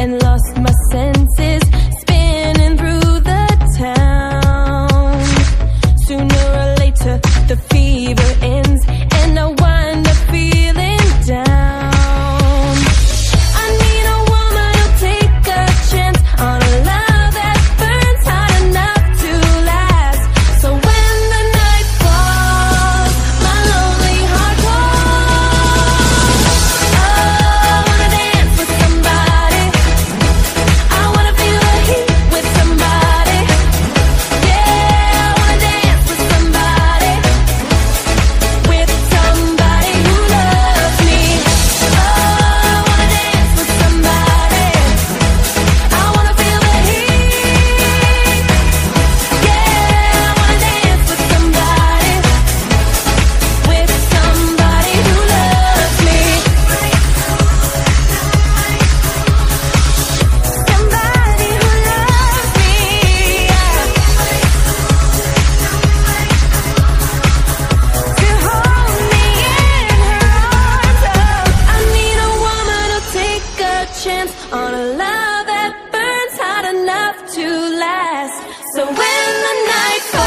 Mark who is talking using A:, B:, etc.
A: and lost my senses, spinning through the town. Sooner or later, the fever ends, and I wind up feeling down. I need a woman who'll take a chance on a love that burns hot enough to last. So when the night falls, my lonely heart calls. Oh, I wanna dance with somebody. I wanna feel the heat with somebody. Yeah, I wanna dance with somebody. With somebody who loves me. Oh, I wanna dance with somebody. I wanna feel the heat. Yeah, I wanna dance with somebody. With somebody who loves me. Somebody who loves me, yeah. To hold me in her arms. Oh, I need a woman who'll take a chance on a love that burns hot enough to last. So when the night falls,